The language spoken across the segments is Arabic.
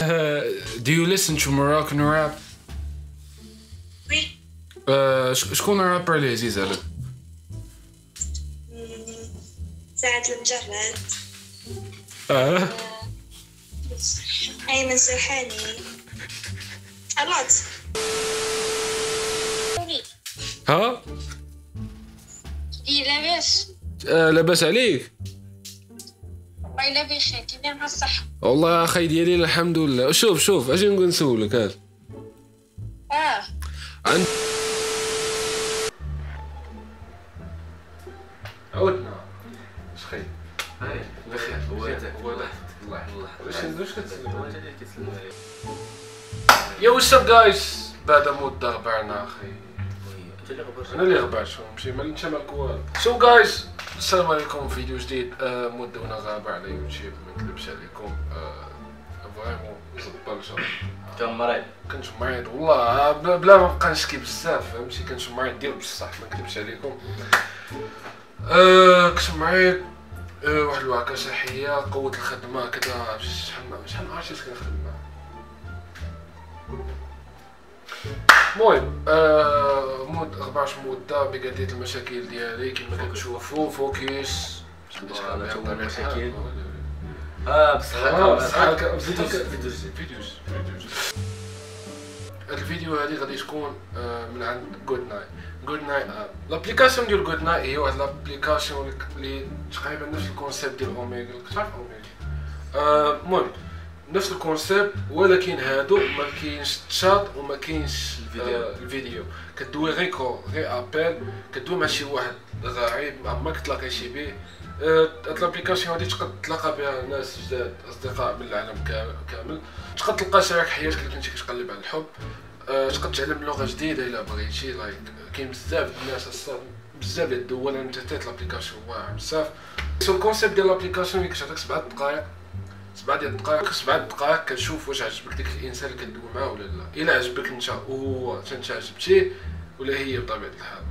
Do you listen to Moroccan rap? وي. شكون الرابر اللي عزيز عليك؟ سعد المجرد. اه أيمن سرحاني. ألوت. ها؟ لاباس. لاباس عليك؟ والله لا بخير، كيما مع الصحة. والله اخي ديالي الحمد لله. شوف اجي نقول نسولك هذا. عند عودنا اش خير؟ هاي بخير. هو الله واش كتسلم عليك؟ يا واتس اب جايز، بعد مده غبرنا اخي. انا اللي غبرت شو ماشي مال انت مالك والو. سو جايز السلام عليكم، فيديو جديد. مده وانا غابر على يوتيوب، ما نكذبش عليكم. فريمون زبال كنت مريض والله، بلا ما نبقى نشكي بزاف فهمتي. كنت مريض ديال بصح، ما نكذبش عليكم. كنت مريض. واحد الوعكه صحيه، قوه الخدمه كذا. شحال ما عرفتش كنخدم. المهم اخبار مده بقضيه المشاكل ديالي كما كتشوفوا. فوكس مشاكل بصح فيديوز. هاد الفيديو هادي غادي تكون من عند جود نايت لابليكاسيون ديال جود نايت. هي واحد لابليكاسيون اللي تقريبا نفس الكونسيبت ديال اوميغا. كتعرف اوميغا؟ المهم نفس الكونسيبت، ولكن هادو ما كاينش الشات وما كاينش الفيديو. كدوي غير ابل، كدوي مع شي واحد غريب ما كتلاقيش بيه. هاد لابليكاسيون هادي تقدر تلاقى بها ناس جداد، اصدقاء من العالم كامل. تقدر تلقى شريك حياتك اللي كنتي كتقلب على الحب. تقدر تعلم لغه جديده الا بغيتي. لايك كاين بزاف د الناس اصلا، بزاف ديال الدول. انا تحت لابليكاسيون واعر بزاف. سو الكونسيبت ديال لابليكاسيون كتعطيك 7 دقائق. 7 دقائق كتشوف واش عجبك داك الانسان اللي كدوي معاه ولا لا. الا عجبك انت وهو انت عجبتيه، ولا هي بطبيعه الحال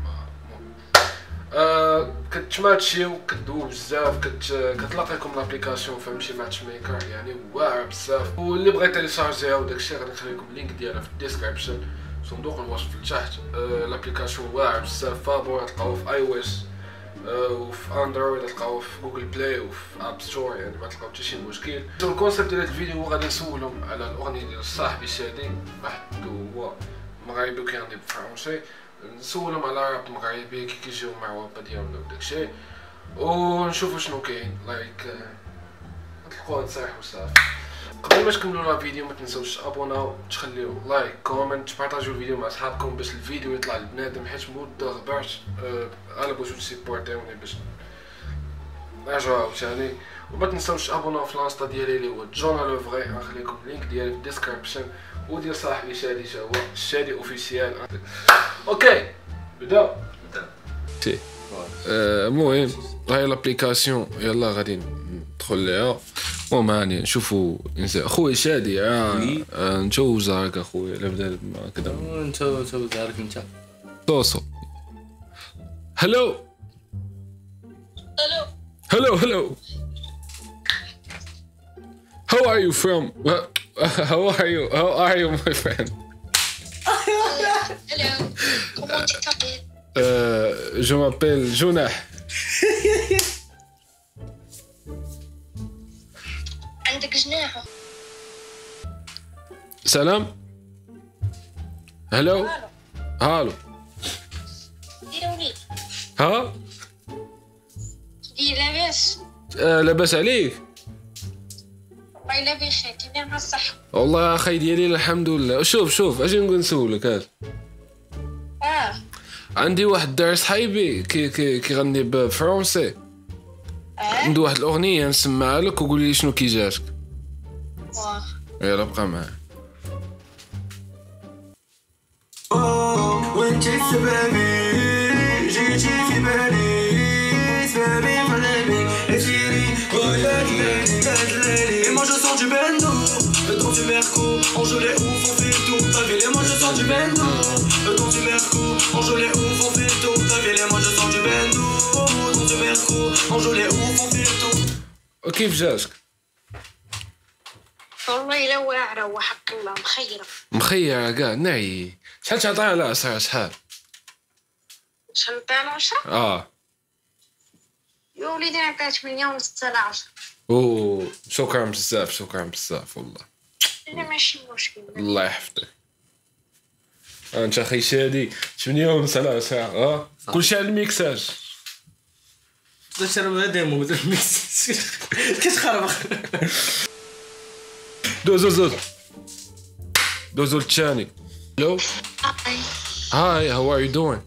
كتماتشيو، كدوي بزاف، كتلاقيكم لابليكاسيون فهمتي ماتش ميكر يعني واعر بزاف. واللي بغى تيليشارجيها وداكشي غادي نخلي لكم اللينك ديالها في الديسكريبشن، صندوق الوصف لتحت. لابليكاسيون واعر بزاف. فابور تلقاوه في اي او اس وفي اندرويد، تلقاوه في جوجل بلاي وفي اب ستور، يعني ما تلقاو حتى شي مشكل. الكونسيبت ديال هذا الفيديو هو غادي نسولهم على الاغنيه ديال صاحبي شادي. واحد هو مغربي وكيغني بالفرنسي. نسولهم على راب مغربي كي كيجيو مع وابا ديالنا وداكشي، ونشوفوا شنو كاين. لايك تلقاو نصيحوا صافي. قبل ما تكملوا الفيديو ما تنساوش تابوناو، تخليو لايك، كومنت، تبارطاجيو الفيديو مع صحابكم باش الفيديو يطلع لبنادم، حيت مده غبرت. انا بغيتو تسيبورتيوني باش نرجعو عاوتاني. وما تنساوش تابوناو في الانستا ديالي اللي هو جونا لو فغي. غنخليكم اللينك ديالي في الديسكريبشن، وديال صاحبي شادي تا هو شادي اوفيسيال. اوكي بدا. المهم هاي لابليكاسيون يلا غادي ندخل ليها. المهم هاني نشوفوا خويا شادي. نتوزارك اخويا الا بدا كذا. نتوزارك انت توصل. هلو hello how are you from how are you my friend? Hello. Comment tu t'appelles? Je m'appelle Jonah. عندك جناح. سلام. هلو هالو. ديروني. ها دير لاباس. لاباس عليك؟ والله لا بخير، كيما مع الصحة. والله اخي ديالي الحمد لله. شوف اجي نقول نسولك هذا. عندي واحد الدرس صحيبي كيغني بالفرنسي. عنده واحد الاغنيه نسمعها لك وقول لي شنو كي جاتك. يلا بقى معايا. وانت سبابي جيتي في بالي، سبابي قلبي اسيري وياكي تدللي. Et moi je sors du bendo, dans du merco, enjolé ouf, on fait tout ta ville. Et moi je sors du bendo, dans du merco, enjolé ouf, on fait tout ta ville. Et moi je sors du bendo, dans du merco, enjolé ouf, on fait tout. وكيف جاتك؟ والله الا واعره وحق الله مخيره. مخيرة كاع ناي. شحال تعطيها على أسرع شحال؟ شحال نعطيها 10؟ يا وليدي نعطيها 8 ونص على 10. أوه شكرا بزاف شكرا بزاف والله. لا ماشي مشكل. الله يحفظك. انت اخي شادي 8 ونص على 10 كلشي على الميكساج. تشرب ديمو مثل الميكس كتخربق. دوزو الثاني. Hello. Hi, how are you doing?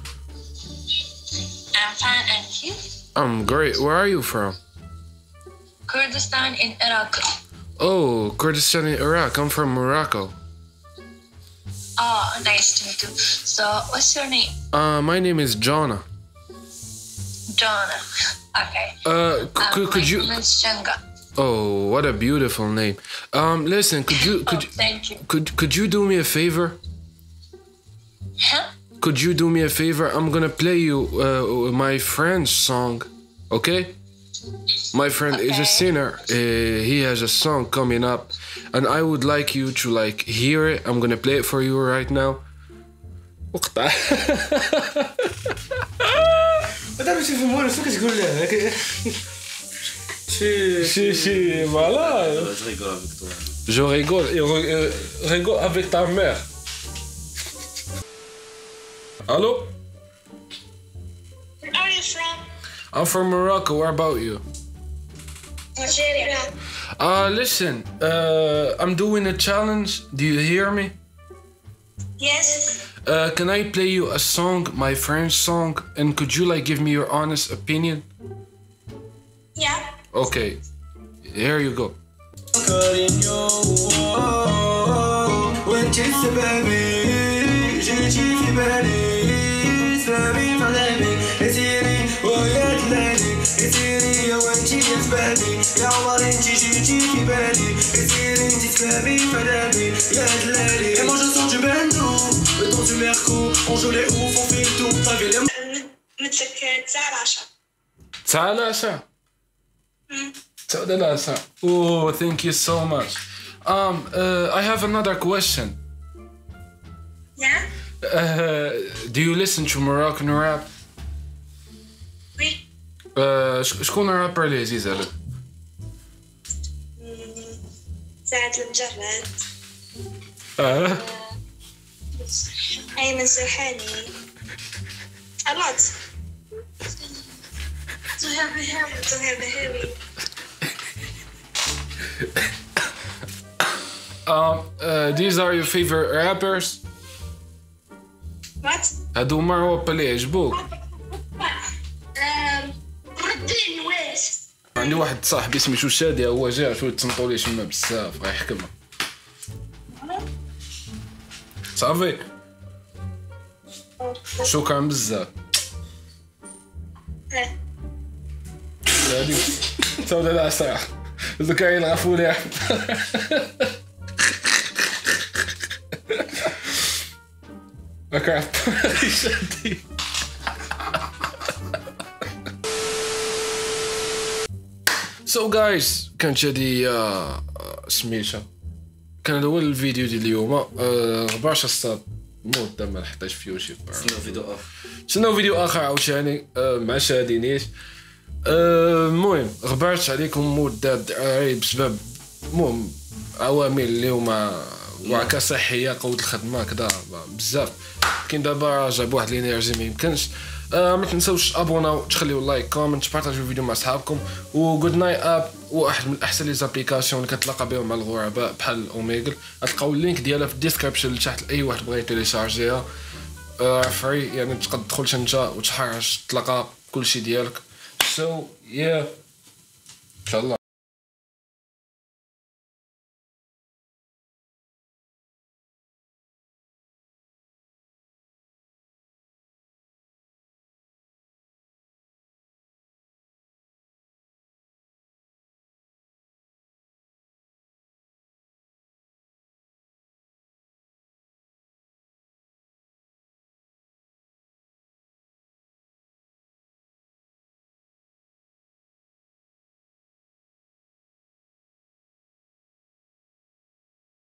I'm fine and you? I'm great. Where are you from? Kurdistan in Iraq. Oh, Kurdistan in Iraq. I'm from Morocco. Oh, nice to meet you. So, what's your name? My name is Jonna. Jonna. Okay. Could you? My name is Changa. Oh, what a beautiful name. Listen, Thank you. could you do me a favor? Huh? Could you do me a favor? I'm gonna play you my friend's song, okay? My friend is a singer. He has a song coming up, and I would like you to hear it. I'm gonna play it for you right now. وقطع. هذا ماشي في مورس كتقول له Si, voilà. Je rigole avec toi. Je rigole. Rigole avec ta mère. Hello? Where are you from? I'm from Morocco. Where about you? Algeria. Listen. I'm doing a challenge. Do you hear me? Yes. Can I play you a song, my friend's song, and could you give me your honest opinion? Yeah. Okay. Here you go. وانتي سبابي جيتي في بالي سبابي مغامي اسيري ويا دلالي اسيري يا وانتي يا سبابي يا عمر انتي جيتي في بالي اسيري انتي سبابي مغامي يا دلالي Et moi je sors du bendo le temps du merco on joue les ouf on fait le tour t'as vu les مثلك 19. 19. Oh, thank you so much. I have another question. Yeah? Do you listen to Moroccan rap? Oui. شكون الرابر اللي عزيز عليك؟ سعد المجرد. أيمن سرحاني. A lot. Zuhair Bahawi. These are your favorite rappers? What? هادو هما الراب اللي عجبوك؟ ردين واش؟ عندي واحد صاحبي سميتو شادي هو جا شويه تصنتو ليه شما بزاف غيحكمها. صافي. شكرا بزاف. هادي سودا العصا ذكري الغفور يا ذكرت شادي. So guys كانت شادي سميتها كان هذا هو الفيديو ديال اليوم. غباش الصاد مده ما نحطيش فيه شي شنو فيديو اخر عاوتاني مع شادي نيت. المهم غبرت عليكم مده الدراري بسبب المهم عوامل اللي هما وعكا صحيه قوه الخدمه كذا بزاف. كاين دابا جاب واحد الانرجي ما يمكنش. ما تنساوش ابوناو تخليو لايك كومنت بارطاجيو الفيديو مع صحابكم. وجود نايت اب واحد من احسن لي زابليكاسيون اللي كتلاقى بهم مع الغرباء بحال اوميغل. غتلقاو اللينك ديالها في الديسكريبشن لتحت لاي واحد بغى يتيليشارجيها فري يعني تقدر تدخل انت وتحرج تلقى كلشي ديالك. So yeah ان شاء الله.